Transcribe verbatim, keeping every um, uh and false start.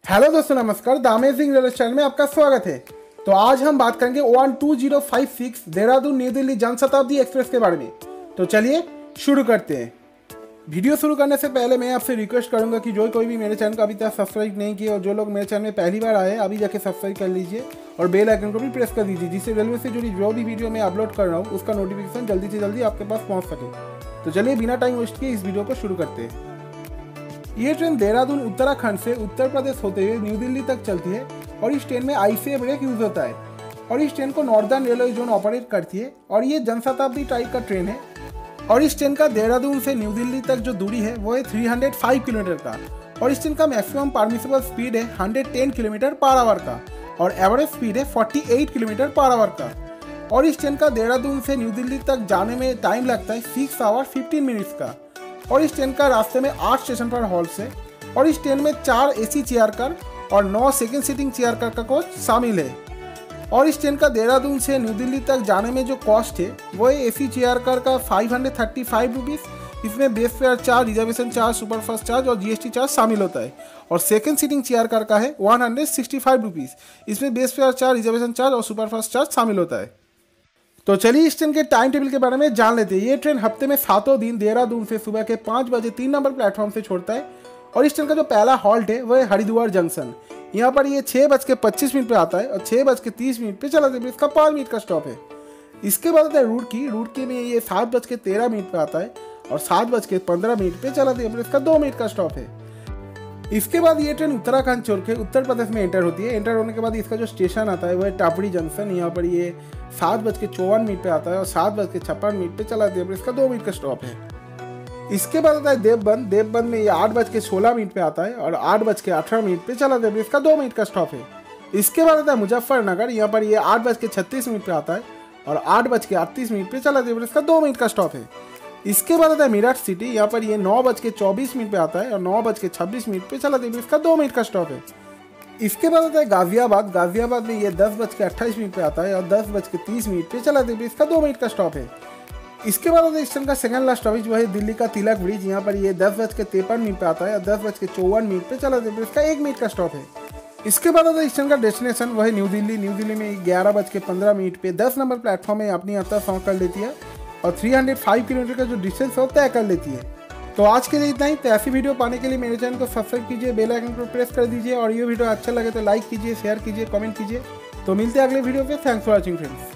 Hello दोस्तों, नमस्कार। The amazing railway channel में आपका स्वागत है। तो आज हम बात करेंगे one two zero five six Dehradun New Delhi Janshatabdi express के बारे में। तो चलिए शुरू करते हैं। वीडियो शुरू करने से पहले मैं आपसे रिक्वेस्ट करूंगा कि जो कोई भी मेरे चैनल को अभी तक सब्सक्राइब नहीं किया और जो लोग मेरे चैनल में पहली बार आए अभी जाके सब्सक्राइब कर लीजिए और बेल आइकन को भी प्रेस कर दीजिए, जिससे रेलवे से जुड़ी जो भी वीडियो मैं अपलोड कर रहा हूँ उसका नोटिफिकेशन जल्दी से जल्दी आपके पास पहुँच सके। तो चलिए बिना टाइम वेस्ट किए इस वीडियो को शुरू करते हैं। ये ट्रेन देहरादून उत्तराखंड से उत्तर प्रदेश होते हुए न्यू दिल्ली तक चलती है और इस ट्रेन में आईसीए ब्रेक यूज होता है और इस ट्रेन को नॉर्दर्न रेलवे जोन ऑपरेट करती है और ये जनशताब्दी टाइप का ट्रेन है। और इस ट्रेन का देहरादून से न्यू दिल्ली तक जो दूरी है वो है तीन सौ पाँच किलोमीटर का और इस ट्रेन का मैक्सिमम परमिसिबल स्पीड है एक सौ दस किलोमीटर पर आवर का और एवरेज स्पीड है अड़तालीस किलोमीटर पर आवर का। और इस ट्रेन का देहरादून से न्यू दिल्ली तक जाने में टाइम लगता है सिक्स आवर फिफ्टीन मिनट्स का। और इस ट्रेन का रास्ते में आठ स्टेशन पर हॉल्ट्स है और इस ट्रेन में चार एसी चेयर कार और नौ सेकंड सीटिंग चेयर कार का कोच शामिल है। और इस ट्रेन का देहरादून से न्यू दिल्ली तक जाने में जो कॉस्ट है वो है एसी चेयर कार का five hundred thirty five rupees, इसमें base fare charge, reservation charge, superfast charge और जीएसटी चार्ज शामिल होता है। और सेकंड सीटिंग चेयर कार का है one hundred sixty five rupees, इसमें base fare charge, reservation charge और सुपरफास्ट चार्ज शामिल होता है। तो चलिए इस ट्रेन के टाइम टेबल के बारे में जान लेते हैं। ये ट्रेन हफ्ते में सातों दिन देहरादून से सुबह के पाँच बजे तीन नंबर प्लेटफॉर्म से छोड़ता है और इस ट्रेन का जो पहला हॉल्ट है वो है हरिद्वार जंक्शन। यहाँ पर ये छः बज के पच्चीस मिनट पर आता है और छः बज के तीस मिनट पर चला जाता है, इसका पाँच मिनट का स्टॉप है। इसके बाद आता है रुड़की। रुड़की में ये सात बज के तेरह मिनट पर आता है और सात बज के पंद्रह मिनट पर चला जाता है, इसका दो मिनट का स्टॉप है। इसके बाद ये ट्रेन उत्तराखंड छोड़ के उत्तर प्रदेश में एंटर होती है। एंटर होने के बाद इसका जो स्टेशन आता है वो है टापड़ी जंक्शन। यहाँ पर ये सात बज के चौवन मिनट पे आता है और सात बज के छप्पन मिनट पे चला जाता है, इसका दो मिनट का स्टॉप है। इसके बाद आता है देवबंद। देवबंद में ये आठ बज के सोलह मिनट पे आता है और आठ बज के अठारह मिनट पे चला जाता है, इसका दो मिनट का स्टॉप है। इसके बाद आता है मुजफ्फरनगर। यहाँ पर ये आठ बज के छत्तीस मिनट पे आता है और आठ बज के अड़तीस मिनट पे चला जाता है, इसका दो मिनट का स्टॉप है। इसके बाद आता है मेरठ सिटी। यहाँ पर ये नौ बज के चौबीस मिनट पे आता है और नौ बज के छब्बीस मिनट पे चला जाता है, इसका दो मिनट का स्टॉप है। इसके बाद आता है गाजियाबाद। गाजियाबाद में ये दस बज के अट्ठाईस मिनट पे आता है और दस बज के तीस मिनट पे चला जाता है, इसका दो मिनट का स्टॉप है। इसके बाद आता है इस ट्रेन का सेकंड लास्ट स्टॉपेज वो है दिल्ली का तिलक ब्रिज। यहाँ पर ये दस बज के तिरपन मिनट पे आता है और दस बज के चौवन मिनट पे चला जाता है, इसका एक मिनट का स्टॉप है। इसके बाद आता है इस ट्रेन का डेस्टिनेशन वो है न्यू दिल्ली। न्यू दिल्ली में ग्यारह बज के पंद्रह मिनट पे दस नंबर प्लेटफॉर्म में अपनी यात्रा समाप्त कर लेती है और तीन सौ पाँच किलोमीटर का जो डिस्टेंस है तय कर लेती है। तो आज के लिए इतना ही। तो ऐसी वीडियो पाने के लिए मेरे चैनल को सब्सक्राइब कीजिए, बेल आइकन को प्रेस कर दीजिए और ये वीडियो अच्छा लगे तो लाइक कीजिए, शेयर कीजिए, कमेंट कीजिए। तो मिलते हैं अगले वीडियो पे। Thanks for watching friends.